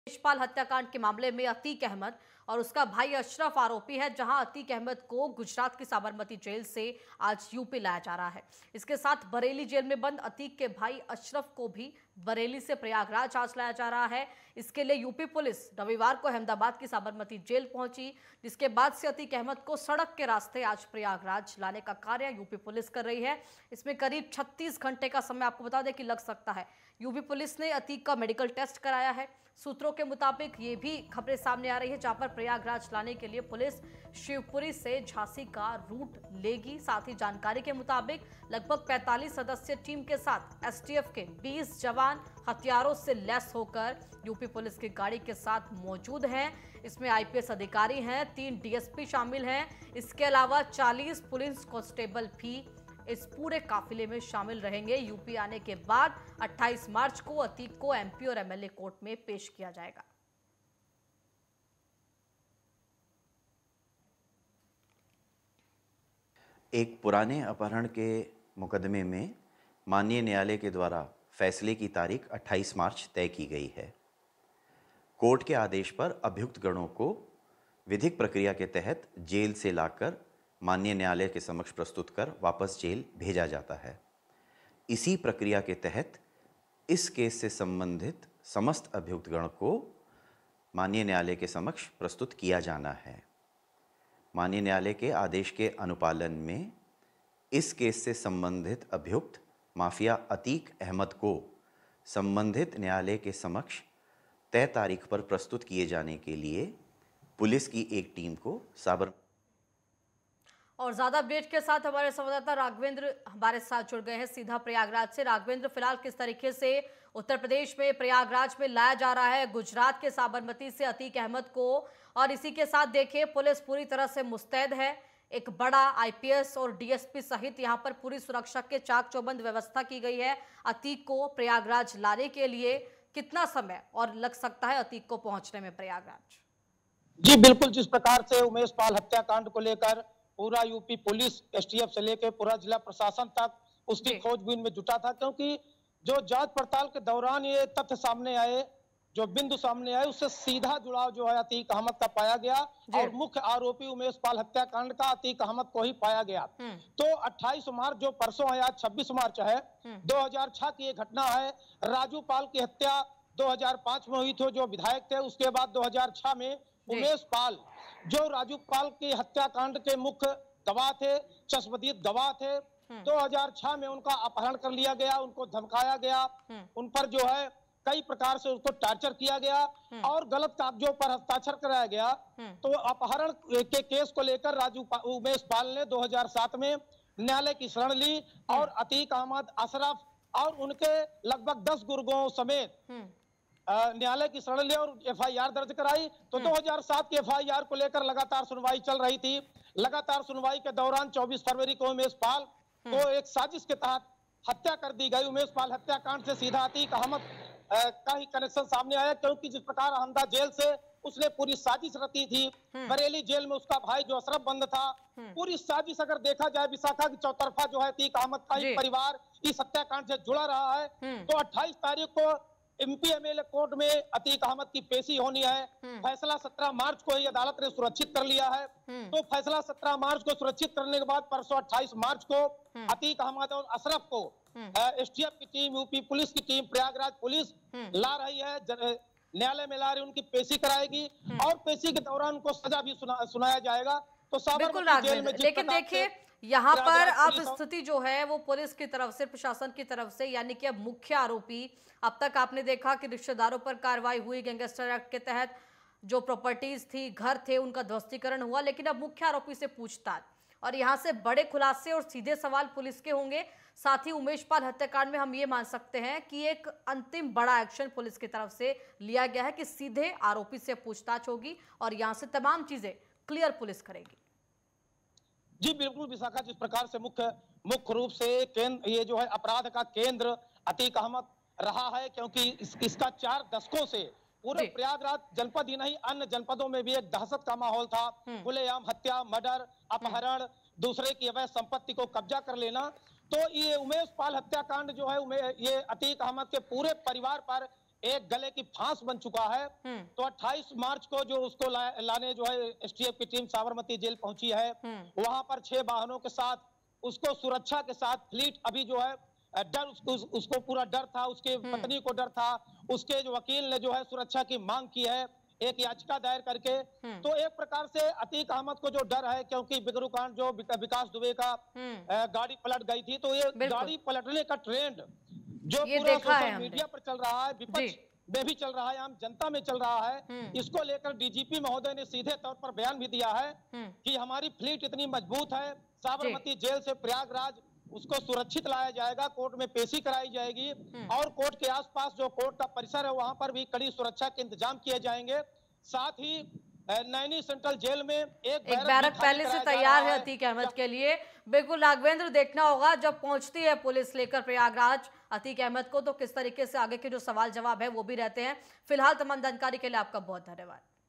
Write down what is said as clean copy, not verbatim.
यशपाल हत्याकांड के मामले में अतीक अहमद और उसका भाई अशरफ आरोपी है, जहां अतीक अहमद को गुजरात की साबरमती जेल से आज यूपी लाया जा रहा है। इसके साथ बरेली जेल में बंद अतीक के भाई अशरफ को भी बरेली से प्रयागराज आज लाया जा रहा है। इसके लिए यूपी पुलिस रविवार को अहमदाबाद की साबरमती जेल पहुंची, जिसके बाद से अतीक अहमद को सड़क के रास्ते आज प्रयागराज लाने का कार्य यूपी पुलिस कर रही है। इसमें करीब 36 घंटे का समय आपको बता दें कि लग सकता है। यूपी पुलिस ने अतीक का मेडिकल टेस्ट कराया है। सूत्रों के मुताबिक ये भी खबरें सामने आ रही है, जहां पर प्रयागराज लाने के लिए पुलिस शिवपुरी से झांसी का रूट लेगी। साथ ही जानकारी के मुताबिक लगभग 45 सदस्य टीम के साथ एसटीएफ के 20 जवान हथियारों से लैस होकर यूपी पुलिस की गाड़ी के साथ मौजूद हैं। इसमें आईपीएस अधिकारी हैं, 3 डीएसपी शामिल हैं। इसके अलावा 40 पुलिस कांस्टेबल भी इस पूरे काफिले में शामिल रहेंगे। यूपी आने के बाद 28 मार्च को अतीक को एमपी और एमएलए कोर्ट में पेश किया जाएगा। एक पुराने अपहरण के मुकदमे में माननीय न्यायालय के द्वारा फैसले की तारीख 28 मार्च तय की गई है। कोर्ट के आदेश पर अभियुक्त गणों को विधिक प्रक्रिया के तहत जेल से लाकर माननीय न्यायालय के समक्ष प्रस्तुत कर वापस जेल भेजा जाता है। इसी प्रक्रिया के तहत इस केस से संबंधित समस्त अभियुक्तगण को माननीय न्यायालय के समक्ष प्रस्तुत किया जाना है। माननीय न्यायालय के आदेश के अनुपालन में इस केस से संबंधित अभियुक्त माफिया अतीक अहमद को संबंधित न्यायालय के समक्ष तय तारीख पर प्रस्तुत किए जाने के लिए पुलिस की एक टीम को और ज्यादा अपडेट के साथ हमारे संवाददाता राघवेंद्र हमारे साथ जुड़ गए हैं सीधा प्रयागराज से। राघवेंद्र, फिलहाल किस तरीके से उत्तर प्रदेश में प्रयागराज में लाया जा रहा है गुजरात के साबरमती से अतीक अहमद को, और इसी के साथ देखिए पुलिस पूरी तरह से मुस्तैद है। एक बड़ा आईपीएस और डीएसपी सहित यहां पर पूरी सुरक्षा के चाक चौबंद व्यवस्था की गई है। अतीक को प्रयागराज लाने के लिए कितना समय और लग सकता है अतीक को पहुंचने में प्रयागराज? जी बिल्कुल, जिस प्रकार से उमेश पाल हत्याकांड को लेकर पूरा यूपी पुलिस एसटीएफ से लेकर पूरा जिला प्रशासन तक उसकी खोजबीन में जुटा था, क्योंकि जो जांच पड़ताल के दौरान ये तथ्य सामने आए, जो बिंदु सामने आए, उससे सीधा जुड़ाव जो है अतीक अहमद का पाया गया और मुख्य आरोपी उमेश पाल हत्याकांड का अतीक अहमद को ही पाया गया। तो 28 मार्च जो परसों है, आज 26 मार्च है, 2006 की ये घटना है। राजू पाल की हत्या 2005 में हुई थी, जो विधायक थे। उसके बाद 2006 में उमेश पाल, जो राजू पाल की हत्याकांड के मुख्य गवाह थे, चश्मदीद गवाह थे, 2006 में उनका अपहरण कर लिया गया, उनको धमकाया गया, उन पर जो है कई प्रकार से उसको टॉर्चर किया गया और गलत कागजों पर हस्ताक्षर कराया गया। तो अपहरण के केस को लेकर उमेश पाल ने 2007 में न्यायालय की शरण ली और अतीक अहमद, अशरफ और उनके लगभग 10 गुर्गों समेत न्यायालय की शरण ली और एफआईआर दर्ज कराई। तो 2007 की एफआईआर को लेकर लगातार सुनवाई चल रही थी। लगातार सुनवाई के दौरान 24 फरवरी को उमेश पाल को एक साजिश के तहत हत्या कर दी गई। उमेश पाल हत्याकांड से सीधा अतीक अहमद का ही कनेक्शन सामने आया, क्योंकि जिस प्रकार अहमदा जेल से उसने पूरी साजिश रची थी, बरेली जेल में उसका भाई जो अशरफ बंद था, पूरी साजिश अगर देखा जाए विशाखा की चौतरफा जो है अतीक अहमद का ही परिवार इस हत्याकांड से जुड़ा रहा है। तो 28 तारीख को एमपी एमएलए कोर्ट में अतीक अहमद की पेशी होनी है। फैसला 17 मार्च को ही अदालत ने सुरक्षित कर लिया है। तो फैसला 17 मार्च को सुरक्षित करने के बाद परसों 28 मार्च को अतीक अहमद और अशरफ को एसटीएफ की टीम, यूपी पुलिस की टीम, प्रयागराज पुलिस ला रही है, न्यायालय में ला रही, उनकी पेशी कराएगी और पेशी के दौरान उनको सजा भी सुनाया जाएगा। तो साबरमती जेल में, लेकिन देखिए यहाँ पर अब स्थिति जो है वो पुलिस की तरफ से, प्रशासन की तरफ से, यानी कि अब मुख्य आरोपी, अब तक आपने देखा कि रिश्तेदारों पर कार्रवाई हुई, गैंगस्टर एक्ट के तहत जो प्रॉपर्टीज थी, घर थे, उनका ध्वस्तीकरण हुआ, लेकिन अब मुख्य आरोपी से पूछताछ और यहाँ से बड़े खुलासे और सीधे सवाल पुलिस के होंगे। साथ ही उमेश पाल हत्याकांड में हम ये मान सकते हैं कि एक अंतिम बड़ा एक्शन पुलिस की तरफ से लिया गया है कि सीधे आरोपी से पूछताछ होगी और यहाँ से तमाम चीजें क्लियर पुलिस करेगी। जी बिल्कुल विशाखा, जिस प्रकार से मुख्य रूप से ये जो है अपराध का केंद्र अतीक अहमद रहा है, क्योंकि इसका 4 दशकों से पूरे प्रयागराज जनपद ही नहीं अन्य जनपदों में भी एक दहशत का माहौल था। खुलेआम हत्या, मर्डर, अपहरण, दूसरे की अवैध संपत्ति को कब्जा कर लेना। तो ये उमेश पाल हत्याकांड जो है ये अतीक अहमद के पूरे परिवार पर एक गले की फांस बन चुका है। तो 28 मार्च को जो उसको लाने जो है एसटीएफ की टीम साबरमती जेल पहुंची है, वहां पर 6 वाहनों के साथ उसको सुरक्षा के साथ फ्लीट अभी जो है डर उसको पूरा डर था, उसके पत्नी को डर था, उसके जो वकील ने जो है सुरक्षा की मांग की है एक याचिका दायर करके। तो एक प्रकार से अतीक अहमद को जो डर है, क्योंकि बिगरू कांड जो विकास दुबे का गाड़ी पलट गई थी, तो ये गाड़ी पलटने का ट्रेंड जो पूरा सोशल मीडिया पर चल रहा है, विपक्ष में भी चल रहा है, आम जनता में चल रहा है, इसको लेकर डीजीपी महोदय ने सीधे तौर पर बयान भी दिया है कि हमारी फ्लीट इतनी मजबूत है, साबरमती जेल से प्रयागराज उसको सुरक्षित लाया जाएगा, कोर्ट में पेशी कराई जाएगी और कोर्ट के आसपास जो कोर्ट का परिसर है वहां पर भी कड़ी सुरक्षा के इंतजाम किए जाएंगे। साथ ही नैनी सेंट्रल जेल में एक बैरक पहले से तैयार है अतीक अहमद के लिए। बिल्कुल राघवेंद्र, देखना होगा जब पहुंचती है पुलिस लेकर प्रयागराज अतीक अहमद को, तो किस तरीके से आगे के जो सवाल जवाब है वो भी रहते हैं। फिलहाल तमाम जानकारी के लिए आपका बहुत धन्यवाद।